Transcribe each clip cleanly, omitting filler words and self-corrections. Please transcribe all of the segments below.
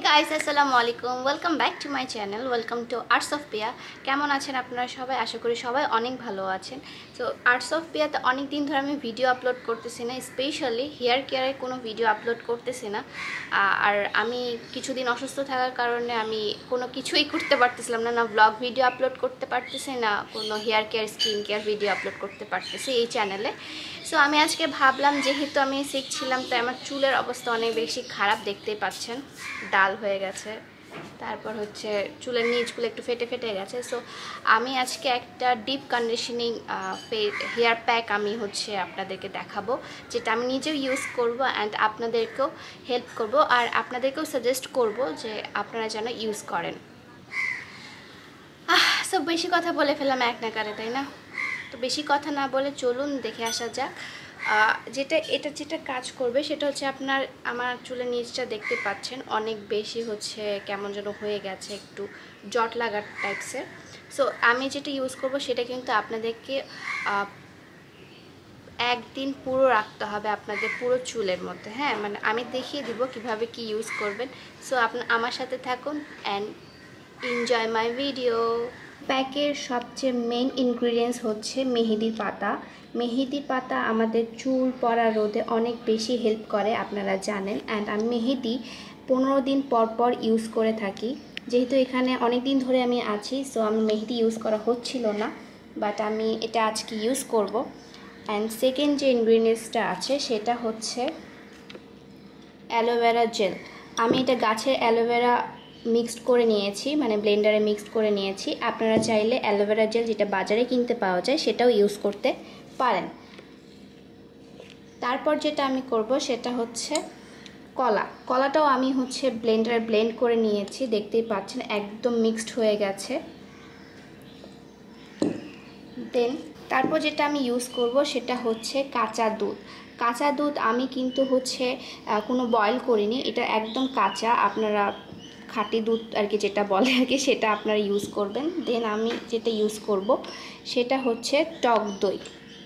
Guys আসসালামু আলাইকুম welcome back to my channel welcome to arts of Piya. কেমন আছেন আপনারা সবাই? আশা করি সবাই অনেক ভালো আছেন। সো আর্টস অফ পিয়াতে অনেক দিন ধরে আমি ভিডিও আপলোড করতেছি না, স্পেশালি হেয়ার কেয়ারের কোনো ভিডিও আপলোড করতেছি না। আর আমি কিছুদিন অসুস্থ থাকার কারণে আমি কোনো কিছুই করতে পারতেছিলাম না, না ব্লগ ভিডিও আপলোড করতে পারতেছি, না কোনো hair care skin care video upload করতে পারতেছি এই চ্যানেলে। সো আমি আজকে ভাবলাম, যেহেতু আমি শিখছিলাম তাই আমার চুলের অবস্থা অনেক বেশি খারাপ, দেখতেই পাচ্ছেন ডাল হয়ে গেছে, তারপর হচ্ছে চুলের নিচগুলো একটু ফেটে ফেটে গেছে। সো আমি আজকে একটা ডিপ কন্ডিশনিং হেয়ার প্যাক আমি হচ্ছে আপনাদেরকে দেখাবো, যেটা আমি নিজেও ইউজ করব অ্যান্ড আপনাদেরকেও হেল্প করব আর আপনাদেরকেও সাজেস্ট করব যে আপনারা যেন ইউজ করেন। সব বেশি কথা বলে ফেললাম এক নাগারে, তাই না? তো বেশি কথা না বলে চলুন দেখে আসা যাক। যেটা কাজ করবে সেটা হচ্ছে আমার চুলের নিচটা দেখতে পাচ্ছেন অনেক বেশি হচ্ছে কেমন যেন হয়ে গেছে, একটু জট লাগার টাইপসের। সো আমি যেটা ইউজ করব সেটা কিন্তু আপনাদেরকে একদিন পুরো রাখতে হবে আপনাদের পুরো চুলের মধ্যে। হ্যাঁ, মানে আমি দেখিয়ে দিব কিভাবে কি ইউজ করবেন। সো আমার সাথে থাকুন অ্যান্ড এনজয় মাই ভিডিও। প্যাকের সবচেয়ে মেইন ইনগ্রিডিয়েন্টস হচ্ছে মেহেদির পাতা। মেহেদির পাতা আমাদের চুল পড়া রোধে অনেক বেশি হেল্প করে, আপনারা জানেন। অ্যান্ড আমি মেহেদি 15 দিন পর পর ইউজ করে থাকি। যেহেতু এখানে অনেক দিন ধরে আমি আছি, সো আমি মেহেদি ইউজ করা হচ্ছিল না, বাট আমি এটা আজকে ইউজ করব। অ্যান্ড সেকেন্ড যে ইনগ্রিডিয়েন্টসটা আছে সেটা হচ্ছে অ্যালোভেরা জেল। আমি এটা গাছের অ্যালোভেরা মিক্সড করে নিয়েছি, মানে ব্লেন্ডারে মিক্সড করে নিয়েছি। আপনারা চাইলে অ্যালোভেরা জেল যেটা বাজারে কিনতে পাওয়া যায় সেটাও ইউজ করতে পারেন। তারপর যেটা আমি করব সেটা হচ্ছে কলাটাও আমি হচ্ছে ব্লেন্ডারে ব্লেন্ড করে নিয়েছি, দেখতেই পাচ্ছেন একদম মিক্সড হয়ে গেছে। দেন তারপর যেটা আমি ইউজ করব সেটা হচ্ছে কাঁচা দুধ। কাঁচা দুধ আমি কিন্তু হচ্ছে কোনো বয়েল করিনি, এটা একদম কাঁচা, আপনারা খাঁটি দুধ আর কি যেটা বলে আর কি সেটা আপনারা ইউজ করবেন। দেন আমি যেটা ইউজ করব সেটা হচ্ছে টক দই।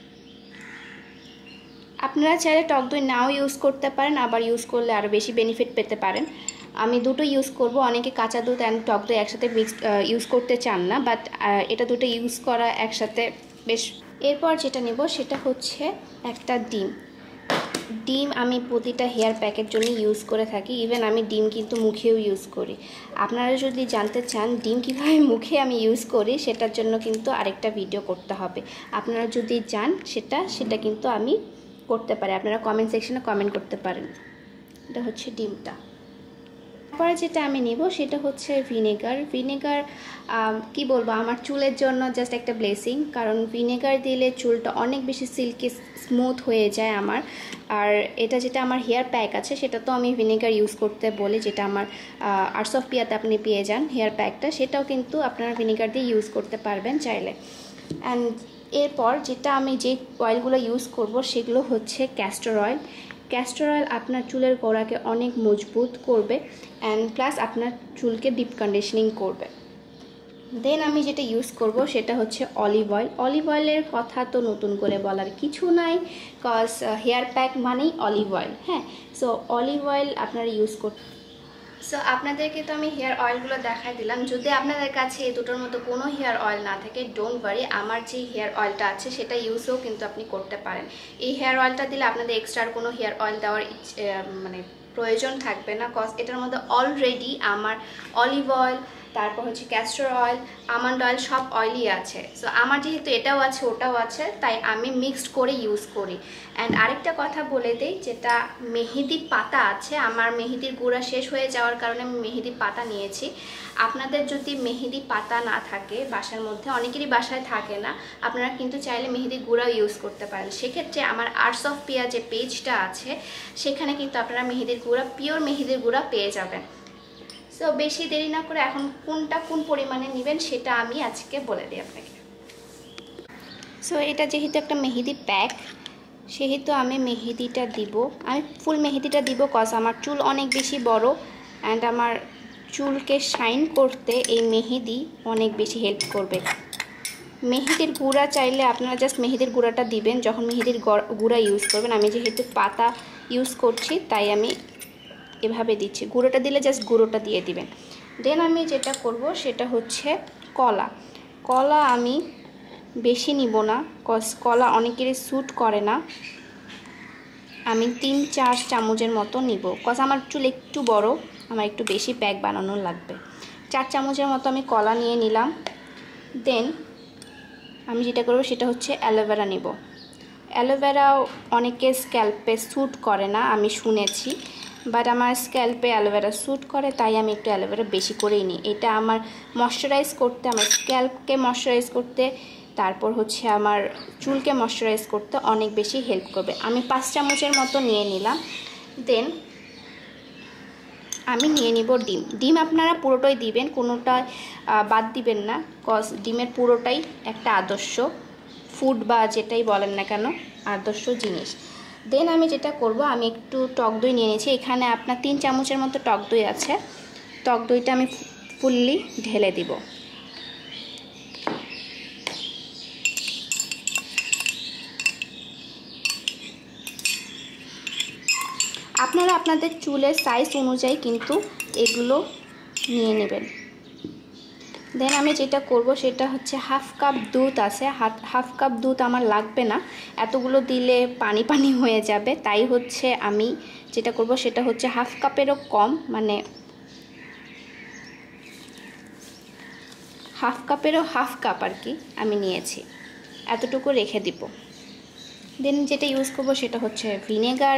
আপনারা চাইলে টক দই নাও ইউজ করতে পারেন, আবার ইউজ করলে আরও বেশি বেনিফিট পেতে পারেন। আমি দুটো ইউজ করব। অনেকে কাঁচা দুধ অ্যান্ড টক দই একসাথে মিক্সড ইউজ করতে চান না, বাট এটা দুটো ইউজ করা একসাথে বেশ। এরপর যেটা নেব সেটা হচ্ছে একটা ডিম আমি প্রতিটা হেয়ার প্যাকের জন্য ইউজ করে থাকি। ইভেন আমি ডিম কিন্তু মুখেও ইউজ করি। আপনারা যদি জানতে চান ডিম কীভাবে মুখে আমি ইউজ করি, সেটার জন্য কিন্তু আরেকটা ভিডিও করতে হবে। আপনারা যদি চান সেটা কিন্তু আমি করতে পারি, আপনারা কমেন্ট সেকশনে কমেন্ট করতে পারেন। এটা হচ্ছে ডিমটা। তারপরে যেটা আমি নেব সেটা হচ্ছে ভিনেগার। কি বলবো, আমার চুলের জন্য জাস্ট একটা ব্লেসিং, কারণ ভিনেগার দিলে চুলটা অনেক বেশি সিল্কি স্মুথ হয়ে যায় আমার। আর এটা যেটা আমার হেয়ার প্যাক আছে সেটা তো আমি ভিনেগার ইউজ করতে বলি, যেটা আমার আর্টস অফ পিয়াতে আপনি পেয়ে যান হেয়ার প্যাকটা, সেটাও কিন্তু আপনারা ভিনেগার দিয়ে ইউজ করতে পারবেন চাইলে। অ্যান্ড এরপর যেটা আমি যে অয়েলগুলো ইউজ করব সেগুলো হচ্ছে ক্যাস্টর অয়েল। ক্যাস্টর অয়েল আপনার চুলের গোড়াকে অনেক মজবুত করবে অ্যান্ড প্লাস আপনার চুলকে ডিপ কন্ডিশনিং করবে। দেন আমি যেটা ইউজ করব সেটা হচ্ছে অলিভ অয়েল। অলিভ অয়েলের কথা তো নতুন করে বলার কিছু নাই, কজ হেয়ার প্যাক মানেই অলিভ অয়েল। হ্যাঁ, সো অলিভ অয়েল আপনারা ইউজ করতে। সো আপনাদেরকে তো আমি হেয়ার অয়েলগুলো দেখাই দিলাম। যদি আপনাদের কাছে এই দুটোর মতো কোনো হেয়ার অয়েল না থাকে, ডোন্ট ওয়ারি, আমার যে হেয়ার অয়েলটা আছে সেটা ইউজও কিন্তু আপনি করতে পারেন। এই হেয়ার অয়েলটা দিলে আপনাদের এক্সট্রা কোনো হেয়ার অয়েল দেওয়ার মানে প্রয়োজন থাকবে না, কজ এটার মধ্যে অলরেডি আমার অলিভ অয়েল, তারপর হচ্ছে ক্যাস্টর অয়েল, আমন্ড অয়েল সব অয়েলই আছে। সো আমার যেহেতু এটাও আছে ওটাও আছে, তাই আমি মিক্সড করে ইউজ করি। অ্যান্ড আরেকটা কথা বলে দিই, যেটা মেহেদি পাতা আছে, আমার মেহেদির গুঁড়া শেষ হয়ে যাওয়ার কারণে আমি মেহেদি পাতা নিয়েছি। আপনাদের যদি মেহেদি পাতা না থাকে বাসার মধ্যে, অনেকেরই বাসায় থাকে না, আপনারা কিন্তু চাইলে মেহেদির গুঁড়াও ইউজ করতে পারেন। সেক্ষেত্রে আমার আর্টস অফ পিয়া যে পেজটা আছে সেখানে কিন্তু আপনারা মেহেদির গুঁড়া, পিওর মেহেদির গুঁড়া পেয়ে যাবেন। সো বেশি দেরি না করে এখন কোন পরিমাণে নেবেন সেটা আমি আজকে বলে দিই আপনাকে। সো এটা যেহেতু একটা মেহেদি প্যাক, সেহেতু আমি মেহেদিটা দিব, আমি ফুল মেহেদিটা দিব, কজ আমার চুল অনেক বেশি বড় অ্যান্ড আমার চুলকে শাইন করতে এই মেহেদি অনেক বেশি হেল্প করবে। মেহেদির গুঁড়া চাইলে আপনারা জাস্ট মেহেদির গুঁড়াটা দিবেন যখন মেহেদির গুঁড়া ইউজ করবেন। আমি যেহেতু পাতা ইউজ করছি তাই আমি এভাবে দিচ্ছি। গুঁড়োটা দিলে জাস্ট গুঁড়োটা দিয়ে দিবেন। দেন আমি যেটা করব সেটা হচ্ছে কলা। কলা আমি বেশি নিব না, কজ কলা অনেকেরই স্যুট করে না। আমি 3-4 চামচের মতো নিব, কজ আমার চুল একটু বড়, আমার একটু বেশি প্যাক বানানো লাগবে। 4 চামচের মতো আমি কলা নিয়ে নিলাম। দেন আমি যেটা করব সেটা হচ্ছে অ্যালোভেরা নিব। অ্যালোভেরা অনেকে স্ক্যাল্পে স্যুট করে না, আমি শুনেছি, বাট আমার স্ক্যাল্পে অ্যালোভেরা স্যুট করে, তাই আমি একটু অ্যালোভেরা বেশি করেই নিই। এটা আমার ময়শ্চারাইজ করতে, আমার স্ক্যাল্পকে ময়শ্চারাইজ করতে, তারপর হচ্ছে আমার চুলকে ময়শ্চারাইজ করতে অনেক বেশি হেল্প করবে। আমি 5 চামচের মতো নিয়ে নিলাম। দেন আমি নিয়ে নিব ডিম। ডিম আপনারা পুরোটাই দিবেন, কোনোটা বাদ দিবেন না, কজ ডিমের পুরোটাই একটা আদর্শ ফুড বা যেটাই বলেন না কেন, আদর্শ জিনিস। দেন আমি যেটা করব, আমি একটু টক দই নিয়ে নিয়েছি। এখানে আপনার 3 চামচের মতো টক দই আছে। টক দইটা আমি ফুললি ঢেলে দিব। আপনারা আপনাদের চুলের সাইজ অনুযায়ী কিন্তু এগুলো নিয়ে নেবেন। দেন আমি যেটা করব সেটা হচ্ছে হাফ কাপ দুধ আছে, হাফ কাপ দুধ আমার লাগবে না, এতগুলো দিলে পানি পানি হয়ে যাবে। তাই হচ্ছে আমি যেটা করব সেটা হচ্ছে হাফ কাপেরও কম, মানে হাফ কাপেরও হাফ কাপ আর কি আমি নিয়েছি, এতটুকু রেখে দিব। দেন যেটা ইউজ করব সেটা হচ্ছে ভিনেগার।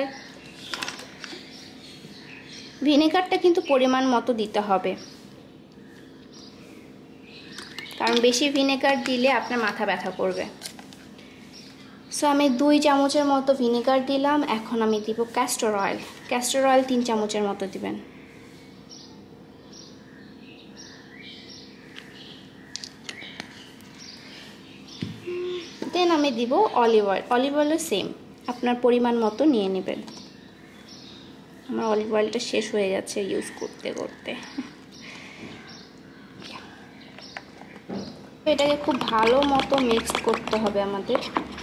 ভিনেগারটা কিন্তু পরিমাণ মতো দিতে হবে, কারণ বেশি ভিনেগার দিলে আপনার মাথা ব্যথা করবে। সো আমি 2 চামচের মতো ভিনেগার দিলাম। এখন আমি দিব ক্যাস্টর অয়েল। ক্যাস্টর অয়েল 3 চামচের মতো দিবেন। দেন আমি দিব অলিভ অয়েল। অলিভ অয়েলও সেম আপনার পরিমাণ মতো নিয়ে নেবেন। আমার অলিভ অয়েলটা শেষ হয়ে যাচ্ছে ইউজ করতে করতে। এটাকে খুব ভালো মতো মিক্স করতে হবে আমাদের।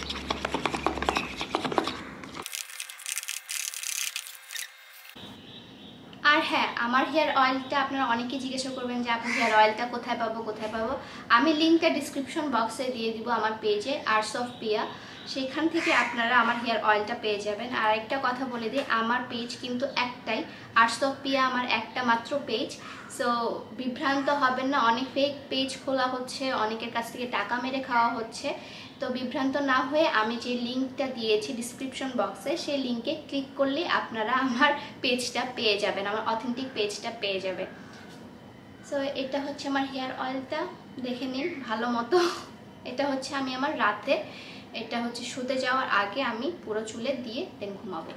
আর হ্যাঁ, আমার হেয়ার অয়েলটা আপনারা অনেকেই জিজ্ঞাসা করবেন যে আপনি হেয়ার অয়েলটা কোথায় পাবো। আমি লিঙ্কটা ডিসক্রিপশন বক্সে দিয়ে দিব আমার পেজে, আর্টস অফ পিয়া, সেখান থেকে আপনারা আমার হেয়ার অয়েলটা পেয়ে যাবেন। আর একটা কথা বলে দিই, আমার পেজ কিন্তু একটাই, আর্টস অফ পিয়া আমার একটা মাত্র পেজ। সো বিভ্রান্ত হবেন না, অনেক ফেক পেজ খোলা হচ্ছে, অনেকের কাছ থেকে টাকা মেরে খাওয়া হচ্ছে। তো বিভ্রান্ত না হয়ে আমি যে লিঙ্কটা দিয়েছি ডিসক্রিপশন বক্সে, সেই লিঙ্কে ক্লিক করলে আপনারা আমার পেজটা পেয়ে যাবেন, আমার অথেন্টিক পেজটা পেয়ে যাবেন। সো এটা হচ্ছে আমার হেয়ার অয়েলটা, দেখে নিন ভালো মতো। এটা হচ্ছে আমি আমার রাতে, এটা হচ্ছে শুতে যাওয়ার আগে আমি পুরো চুলে দিয়ে দেন ঘুমাবো।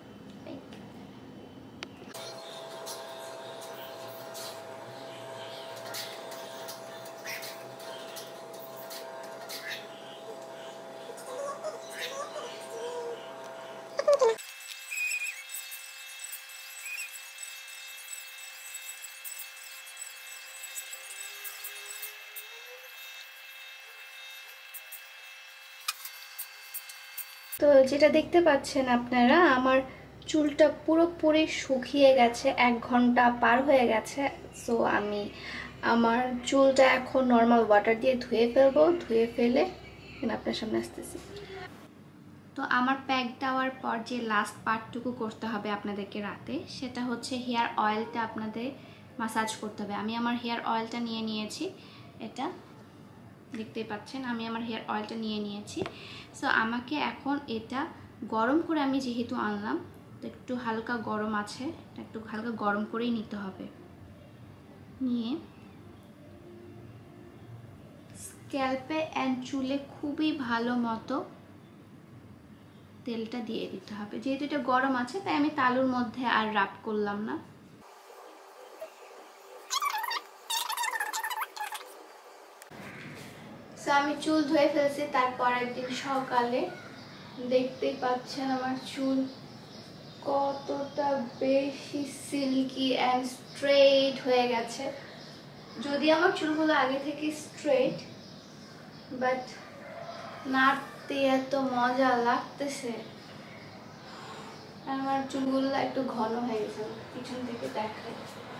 তো যেটা দেখতে পাচ্ছেন আপনারা, আমার চুলটা পুরোপুরি শুকিয়ে গেছে, 1 ঘন্টা পার হয়ে গেছে। সো আমি আমার চুলটা এখন নর্মাল ওয়াটার দিয়ে ধুয়ে ফেলবো, ধুয়ে ফেলে আপনার সামনে আসতেছি। তো আমার প্যাক দেওয়ার পর যে লাস্ট পার্টটুকু করতে হবে আপনাদেরকে রাতে, সেটা হচ্ছে হেয়ার অয়েলটা আপনাদের মাসাজ করতে হবে। আমি আমার হেয়ার অয়েলটা নিয়ে নিয়েছি, এটা দেখতেই পাচ্ছেন, আমি আমার হেয়ার অয়েলটা নিয়ে নিয়েছি। সো আমাকে এখন এটা গরম করে, আমি যেহেতু আনলাম তো একটু হালকা গরম আছে, একটু হালকা গরম করেই নিতে হবে। নিয়ে স্ক্যাল্পে অ্যান্ড চুলে খুবই ভালো মতো তেলটা দিয়ে দিতে হবে। যেহেতু এটা গরম আছে তাই আমি তালুর মধ্যে আর রাব করলাম না। সো আমি চুল ধুয়ে ফেলছি, তারপর একদিন সকালে দেখতেই পাচ্ছেন আমার চুল কতটা বেশি সিল্কি অ্যান্ড স্ট্রেট হয়ে গেছে। যদি আমার চুলগুলো আগে থেকে স্ট্রেট, বাট নাড়তে এত মজা লাগতেছে। আমার চুলগুলো একটু ঘন হয়ে গেছে, পিছন থেকে দেখায়।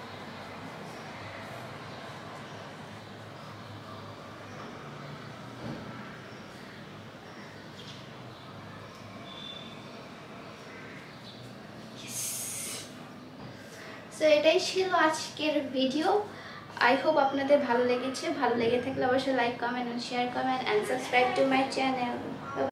সো এটাই ছিল আজকের ভিডিও। আই হোপ আপনাদের ভালো লেগেছে। ভালো লেগে থাকলে অবশ্যই like, comment, share comment and subscribe to my channel.